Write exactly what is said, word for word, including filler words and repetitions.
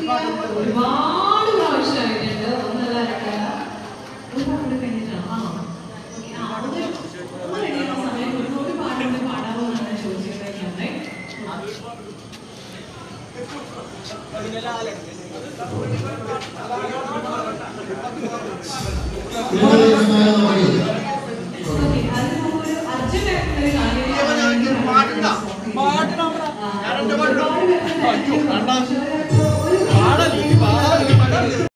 ഒരുപാട് പ്രാവശ്യമായിട്ടുണ്ട്. ഒന്നല്ല രണ്ടല്ല ഒരു പാട്ട് കഴിഞ്ഞിട്ടാണ്. ആ ഓക്കെ. ആ അത് ഒന്ന് റെഡിയാകുന്ന സമയം ഒരു പാട്ടോട് പാടാമോ എന്നാണ് ചോദിച്ചിട്ടുണ്ടെങ്കിൽ അർജുൻ